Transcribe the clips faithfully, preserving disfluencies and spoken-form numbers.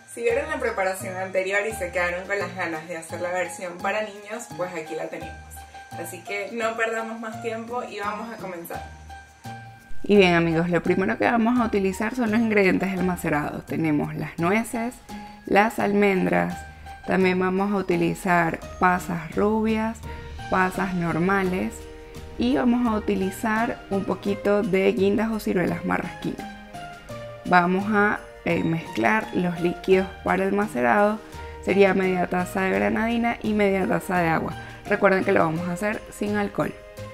Si vieron la preparación anterior y se quedaron con las ganas de hacer la versión para niños, pues aquí la tenemos. Así que no perdamos más tiempo y vamos a comenzar. Y bien amigos, lo primero que vamos a utilizar son los ingredientes del macerado. Tenemos las nueces, las almendras, también vamos a utilizar pasas rubias, pasas normales y vamos a utilizar un poquito de guindas o ciruelas marrasquinas. Vamos a eh, mezclar los líquidos para el macerado, sería media taza de granadina y media taza de agua. Recuerden que lo vamos a hacer sin alcohol.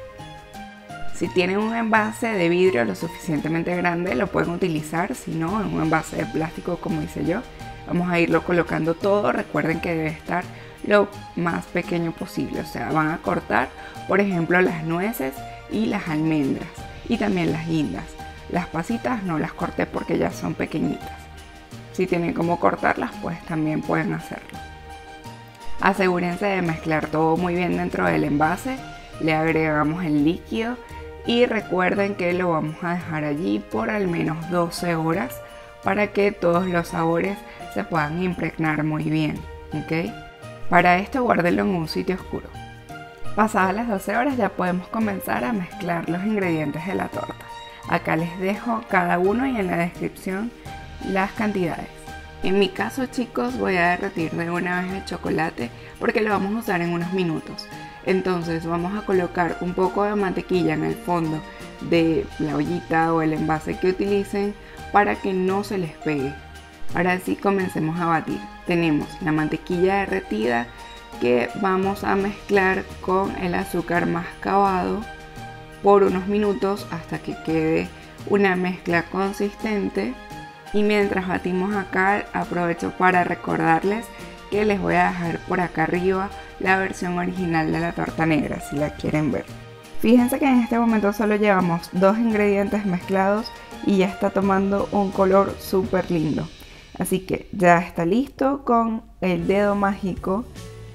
Si tienen un envase de vidrio lo suficientemente grande lo pueden utilizar, si no en un envase de plástico como hice yo. Vamos a irlo colocando todo, recuerden que debe estar lo más pequeño posible, o sea van a cortar por ejemplo las nueces y las almendras y también las guindas. Las pasitas no las corté porque ya son pequeñitas. Si tienen cómo cortarlas pues también pueden hacerlo. Asegúrense de mezclar todo muy bien dentro del envase, le agregamos el líquido y recuerden que lo vamos a dejar allí por al menos doce horas para que todos los sabores se puedan impregnar muy bien, ¿ok? Para esto guárdenlo en un sitio oscuro. Pasadas las doce horas ya podemos comenzar a mezclar los ingredientes de la torta. Acá les dejo cada uno y en la descripción las cantidades. En mi caso chicos voy a derretir de una vez el chocolate porque lo vamos a usar en unos minutos. Entonces vamos a colocar un poco de mantequilla en el fondo de la ollita o el envase que utilicen para que no se les pegue. Ahora sí comencemos a batir. Tenemos la mantequilla derretida que vamos a mezclar con el azúcar mascabado por unos minutos hasta que quede una mezcla consistente. Y mientras batimos acá aprovecho para recordarles que les voy a dejar por acá arriba la versión original de la torta negra si la quieren ver. Fíjense que en este momento solo llevamos dos ingredientes mezclados y ya está tomando un color súper lindo. Así que ya está listo. Con el dedo mágico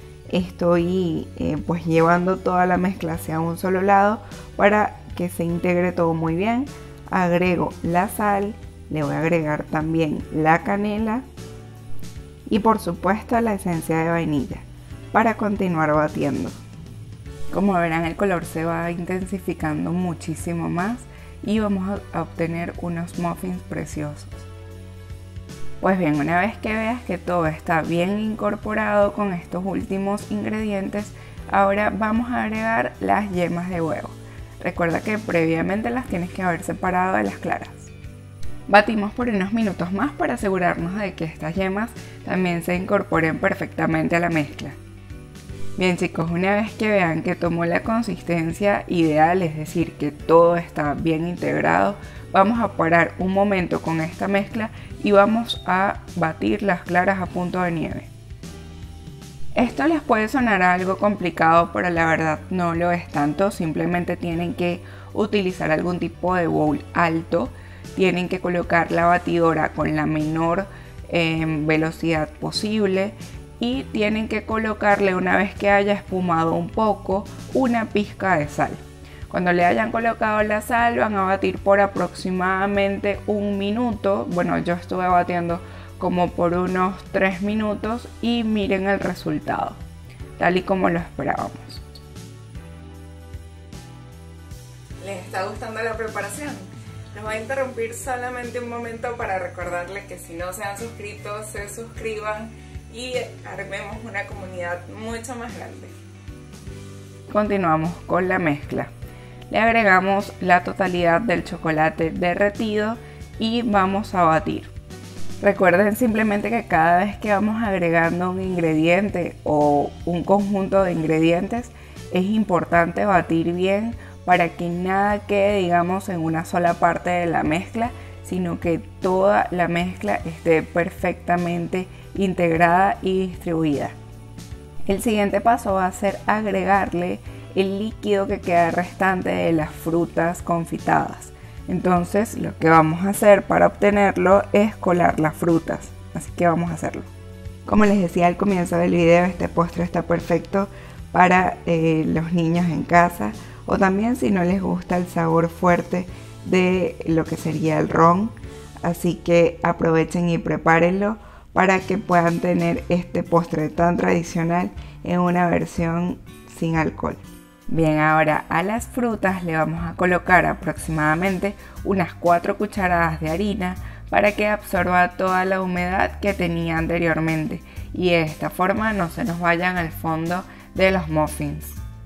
estoy eh, pues llevando toda la mezcla hacia un solo lado para que se integre todo muy bien. Agrego la sal, le voy a agregar también la canela y por supuesto la esencia de vainilla para continuar batiendo. Como verán el color se va intensificando muchísimo más y vamos a obtener unos muffins preciosos. Pues bien, una vez que veas que todo está bien incorporado con estos últimos ingredientes, ahora vamos a agregar las yemas de huevo. Recuerda que previamente las tienes que haber separado de las claras. Batimos por unos minutos más para asegurarnos de que estas yemas también se incorporen perfectamente a la mezcla. Bien chicos, una vez que vean que tomó la consistencia ideal, es decir, que todo está bien integrado, vamos a parar un momento con esta mezcla y vamos a batir las claras a punto de nieve. Esto les puede sonar algo complicado, pero la verdad no lo es tanto. Simplemente tienen que utilizar algún tipo de bowl alto, tienen que colocar la batidora con la menor eh, velocidad posible y tienen que colocarle, una vez que haya espumado un poco, una pizca de sal. Cuando le hayan colocado la sal van a batir por aproximadamente un minuto. Bueno, yo estuve batiendo como por unos tres minutos y miren el resultado, tal y como lo esperábamos. ¿Les está gustando la preparación? Los voy a interrumpir solamente un momento para recordarles que si no se han suscrito, se suscriban y armemos una comunidad mucho más grande. Continuamos con la mezcla. Le agregamos la totalidad del chocolate derretido y vamos a batir. Recuerden simplemente que cada vez que vamos agregando un ingrediente o un conjunto de ingredientes es importante batir bien para que nada quede, digamos, en una sola parte de la mezcla, sino que toda la mezcla esté perfectamente integrada y distribuida. El siguiente paso va a ser agregarle el líquido que queda restante de las frutas confitadas. Entonces lo que vamos a hacer para obtenerlo es colar las frutas, así que vamos a hacerlo. Como les decía al comienzo del video, este postre está perfecto para eh, los niños en casa, o también si no les gusta el sabor fuerte de lo que sería el ron, así que aprovechen y prepárenlo para que puedan tener este postre tan tradicional en una versión sin alcohol. Bien, ahora a las frutas le vamos a colocar aproximadamente unas cuatro cucharadas de harina para que absorba toda la humedad que tenía anteriormente y de esta forma no se nos vayan al fondo de los muffins.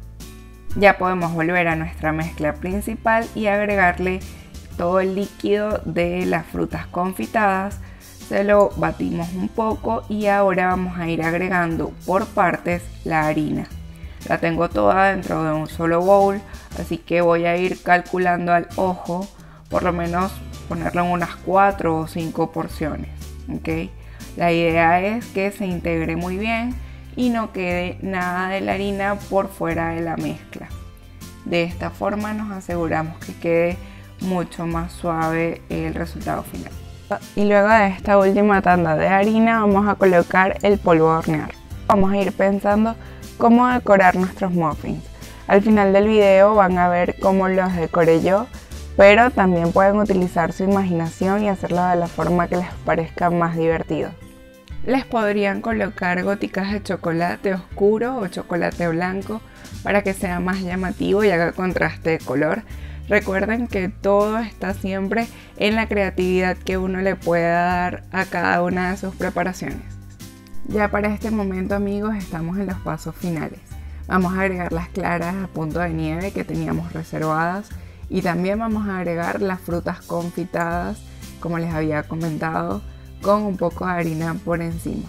Ya podemos volver a nuestra mezcla principal y agregarle todo el líquido de las frutas confitadas. Se lo batimos un poco y ahora vamos a ir agregando por partes la harina. La tengo toda dentro de un solo bowl, así que voy a ir calculando al ojo, por lo menos ponerlo en unas cuatro o cinco porciones, ¿ok? La idea es que se integre muy bien y no quede nada de la harina por fuera de la mezcla. De esta forma nos aseguramos que quede mucho más suave el resultado final. Y luego de esta última tanda de harina vamos a colocar el polvo de hornear. Vamos a ir pensando cómo decorar nuestros muffins. Al final del video van a ver cómo los decoré yo, pero también pueden utilizar su imaginación y hacerlo de la forma que les parezca más divertido. Les podrían colocar goticas de chocolate oscuro o chocolate blanco para que sea más llamativo y haga contraste de color. Recuerden que todo está siempre en la creatividad que uno le pueda dar a cada una de sus preparaciones. Ya para este momento, amigos, estamos en los pasos finales. Vamos a agregar las claras a punto de nieve que teníamos reservadas y también vamos a agregar las frutas confitadas, como les había comentado, con un poco de harina por encima.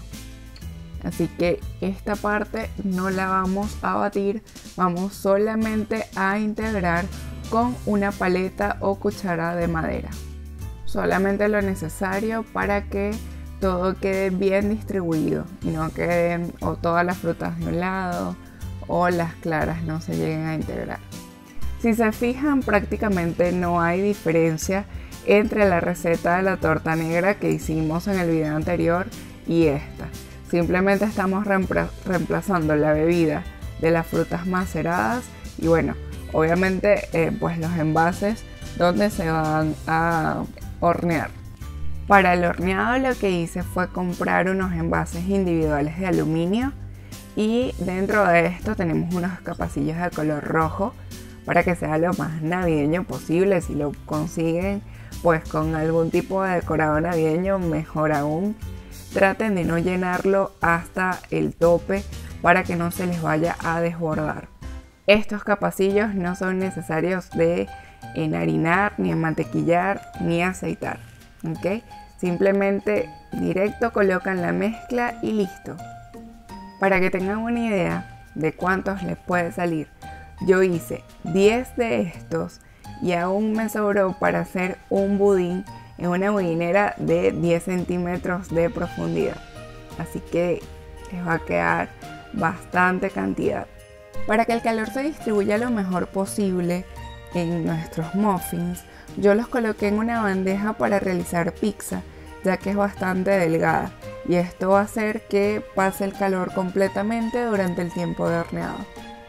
Así que esta parte no la vamos a batir, vamos solamente a integrar con una paleta o cuchara de madera. Solamente lo necesario para que todo quede bien distribuido y no queden o todas las frutas de un lado o las claras no se lleguen a integrar. Si se fijan, prácticamente no hay diferencia entre la receta de la torta negra que hicimos en el video anterior y esta. Simplemente estamos reempla- reemplazando la bebida de las frutas maceradas y bueno, obviamente eh, pues los envases donde se van a hornear. Para el horneado lo que hice fue comprar unos envases individuales de aluminio y dentro de esto tenemos unos capacillos de color rojo para que sea lo más navideño posible. Si lo consiguen pues con algún tipo de decorado navideño, mejor aún. Traten de no llenarlo hasta el tope para que no se les vaya a desbordar. Estos capacillos no son necesarios de enharinar, ni mantequillar, ni aceitar. ¿Okay? Simplemente directo colocan la mezcla y listo. Para que tengan una idea de cuántos les puede salir, yo hice diez de estos y aún me sobró para hacer un budín en una budinera de diez centímetros de profundidad. Así que les va a quedar bastante cantidad. Para que el calor se distribuya lo mejor posible en nuestros muffins, yo los coloqué en una bandeja para realizar pizza, ya que es bastante delgada y esto va a hacer que pase el calor completamente durante el tiempo de horneado.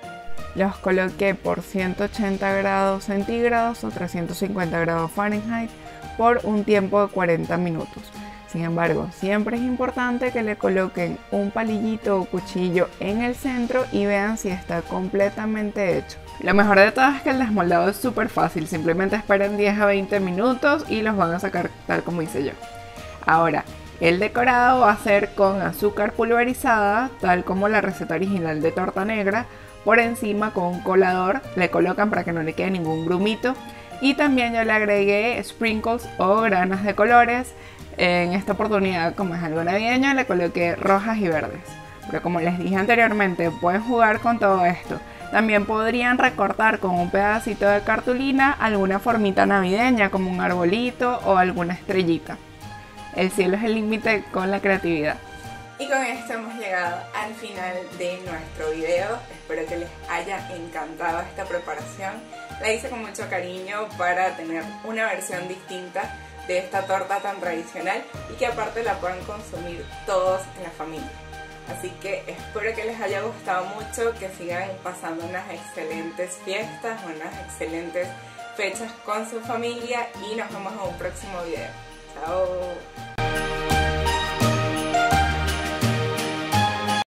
Los coloqué por ciento ochenta grados centígrados o trescientos cincuenta grados Fahrenheit por un tiempo de cuarenta minutos. Sin embargo, siempre es importante que le coloquen un palillito o cuchillo en el centro y vean si está completamente hecho. Lo mejor de todo es que el desmoldado es súper fácil, simplemente esperen diez a veinte minutos y los van a sacar tal como hice yo. Ahora, el decorado va a ser con azúcar pulverizada, tal como la receta original de torta negra. Por encima con un colador le colocan para que no le quede ningún grumito. Y también yo le agregué sprinkles o granas de colores. En esta oportunidad, como es algo navideño, le coloqué rojas y verdes. Pero como les dije anteriormente, pueden jugar con todo esto. También podrían recortar con un pedacito de cartulina alguna formita navideña, como un arbolito o alguna estrellita. El cielo es el límite con la creatividad. Y con esto hemos llegado al final de nuestro video. Espero que les haya encantado esta preparación. La hice con mucho cariño para tener una versión distinta de esta torta tan tradicional y que aparte la puedan consumir todos en la familia. Así que espero que les haya gustado mucho, que sigan pasando unas excelentes fiestas, unas excelentes fechas con su familia y nos vemos en un próximo video. Chao.